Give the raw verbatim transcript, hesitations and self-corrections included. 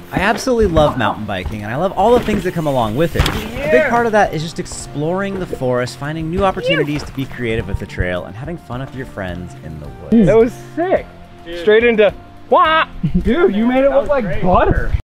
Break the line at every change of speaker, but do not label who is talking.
I absolutely love mountain biking, and I love all the things that come along with it. A big part of that is just exploring the forest, finding new opportunities to be creative with the trail, and having fun with your friends in the woods.
That was sick. Dude. Straight into, wah! Dude, you made it look like great. Butter.